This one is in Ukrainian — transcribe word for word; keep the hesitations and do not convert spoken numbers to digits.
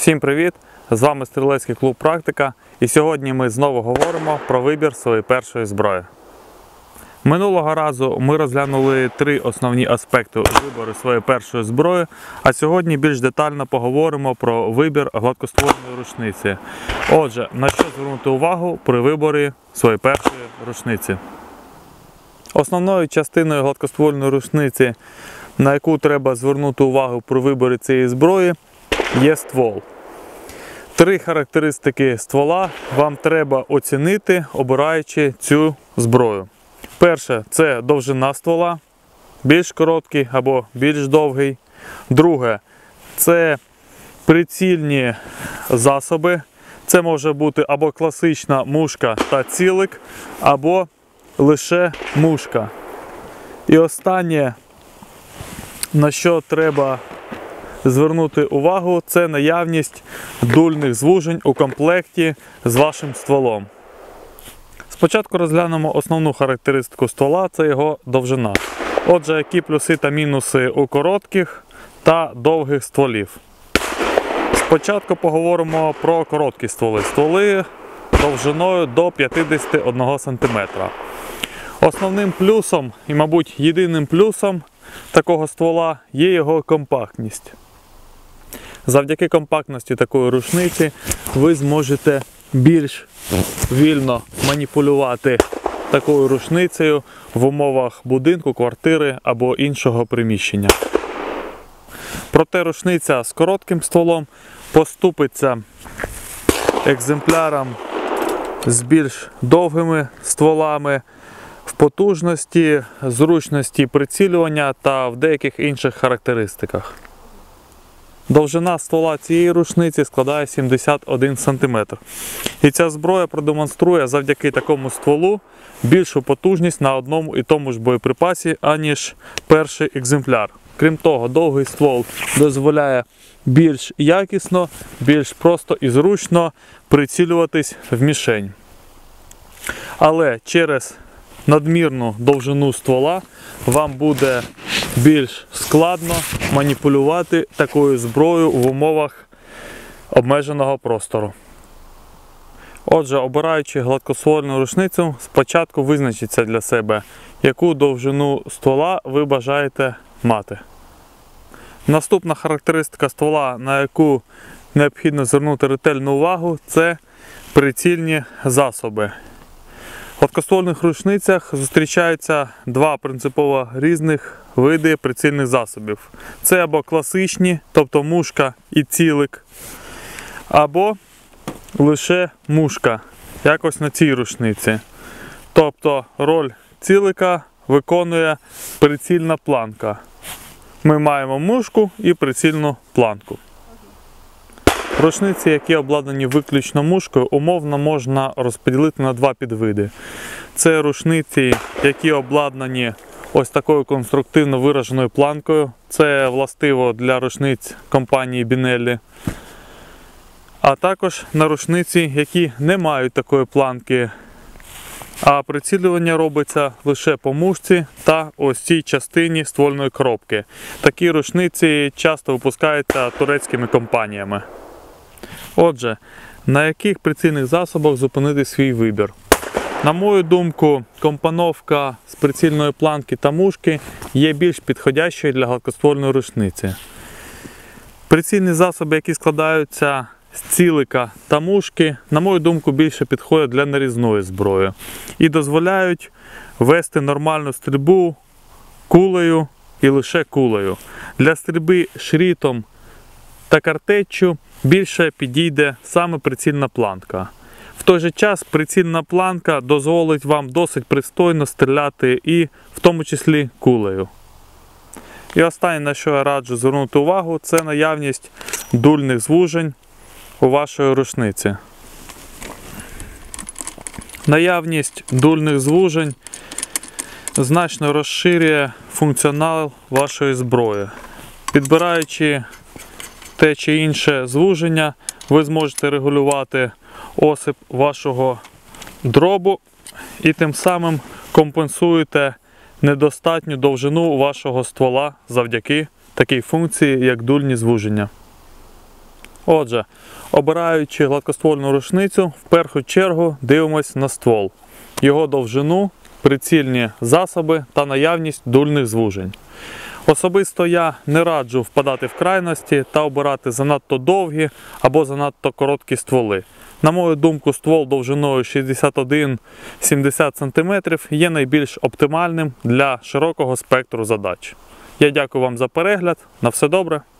Всім привіт! З вами Стрілецький клуб Практика, і сьогодні ми знову говоримо про вибір своєї першої зброї. Минулого разу ми розглянули три основні аспекти вибору своєї першої зброї, а сьогодні більш детально поговоримо про вибір гладкоствольної рушниці. Отже, на що звернути увагу при виборі своєї першої рушниці? Основною частиною гладкоствольної рушниці, на яку треба звернути увагу при виборі цієї зброї, є ствол. Три характеристики ствола вам треба оцінити, обираючи цю зброю. Перше – це довжина ствола, більш короткий або більш довгий. Друге – це прицільні засоби. Це може бути або класична мушка та цілик, або лише мушка. І останнє, на що треба звернути увагу, це наявність дульних звужень у комплекті з вашим стволом. Спочатку розглянемо основну характеристику ствола – це його довжина. Отже, які плюси та мінуси у коротких та довгих стволів. Спочатку поговоримо про короткі стволи. Стволи довжиною до п'ятдесят один сантиметр. Основним плюсом і, мабуть, єдиним плюсом такого ствола є його компактність. Завдяки компактності такої рушниці ви зможете більш вільно маніпулювати такою рушницею в умовах будинку, квартири або іншого приміщення. Проте рушниця з коротким стволом поступиться екземплярам з більш довгими стволами в потужності, зручності прицілювання та в деяких інших характеристиках. Довжина ствола цієї рушниці складає сімдесят один сантиметр. І ця зброя продемонструє завдяки такому стволу більшу потужність на одному і тому ж боєприпасі, аніж перший екземпляр. Крім того, довгий ствол дозволяє більш якісно, більш просто і зручно прицілюватись в мішень. Але через надмірну довжину ствола вам буде більш складно маніпулювати такою зброєю в умовах обмеженого простору. Отже, обираючи гладкоствольну рушницю, спочатку визначіться для себе, яку довжину ствола ви бажаєте мати. Наступна характеристика ствола, на яку необхідно звернути ретельну увагу, це прицільні засоби. В гладкоствольних рушницях зустрічаються два принципово різних види прицільних засобів. Це або класичні, тобто мушка і цілик, або лише мушка, якось на цій рушниці. Тобто роль цілика виконує прицільна планка. Ми маємо мушку і прицільну планку. Рушниці, які обладнані виключно мушкою, умовно можна розподілити на два підвиди. Це рушниці, які обладнані ось такою конструктивно вираженою планкою. Це властиво для рушниць компанії Бінеллі. А також на рушниці, які не мають такої планки, а прицілювання робиться лише по мушці та ось цій частині ствольної коробки. Такі рушниці часто випускаються турецькими компаніями. Отже, на яких прицільних засобах зупинити свій вибір? На мою думку, компоновка з прицільної планки та мушки є більш підходящою для гладкоствольної рушниці. Прицільні засоби, які складаються з цілика та мушки, на мою думку, більше підходять для нарізної зброї і дозволяють вести нормальну стрільбу кулею і лише кулею. Для стрільби шрітом та картеччю більше підійде саме прицільна планка. В той же час прицільна планка дозволить вам досить пристойно стріляти і в тому числі кулею. І останнє, на що я раджу звернути увагу, це наявність дульних звужень у вашої рушниці. Наявність дульних звужень значно розширює функціонал вашої зброї. Підбираючи те чи інше звуження, ви зможете регулювати осип вашого дробу і тим самим компенсуєте недостатню довжину вашого ствола завдяки такій функції, як дульні звуження. Отже, обираючи гладкоствольну рушницю, в першу чергу дивимось на ствол, його довжину, прицільні засоби та наявність дульних звужень. Особисто я не раджу впадати в крайності та обирати занадто довгі або занадто короткі стволи. На мою думку, ствол довжиною шістдесят один - сімдесят сантиметрів є найбільш оптимальним для широкого спектру задач. Я дякую вам за перегляд. На все добре.